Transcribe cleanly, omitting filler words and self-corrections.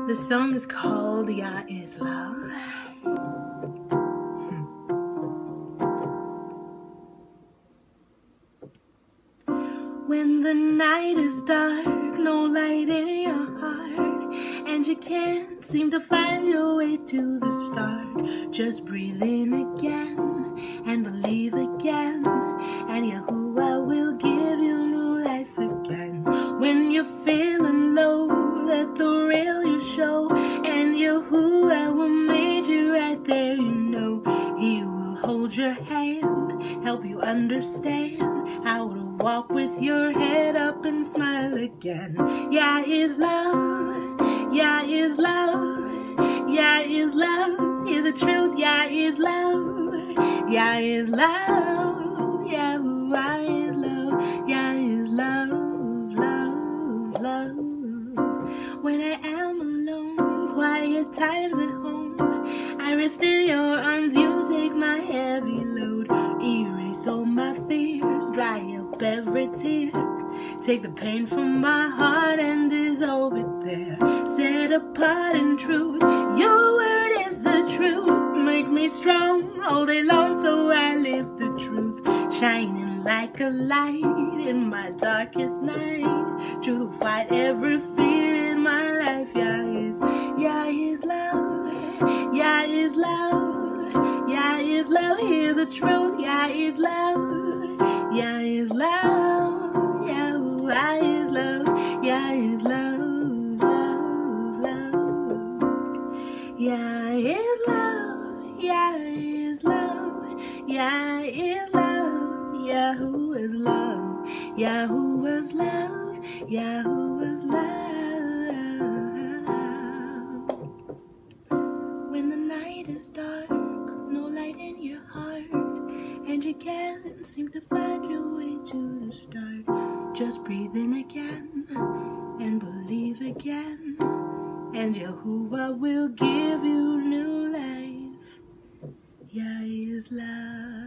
The song is called Ya Is Love. When the night is dark, no light in your heart, and you can't seem to find your way to the start, just breathe in again and believe again, and Yahuwah will give you new life again. When you're feeling low, let the real you show, and Yahuwah will make you right there, you know. He will hold your hand, help you understand how to walk with your head up and smile again. Yah is love, Yah is love, Yah is love. Hear the truth, Yah is love, Yah is love, Yahuwah is love, Yah is love, love, love. When I am alone, quiet times at home, I rest in your arms, you take my heavy load, erase all my fears, dry up every tear, take the pain from my heart and dissolve it there. Set apart in truth, your word is the truth, make me strong all day long so I live the truth, shining like a light in my darkest night. Truth will fight every fear in my life. Yah is love, Yah is love, Yah is love. Hear the truth, Yah is love, Yah is love, Yahuwah is love, Yah is love, love, love. Yah is love, Yah is love, Yah is love, Yahuwah's love, Yahuwah's love, Yahuwah's love. When the night is dark, no light in your heart, and you can't seem to find your way to the start, just breathe in again and believe again, and Yahuwah will give you new life. Yah is love.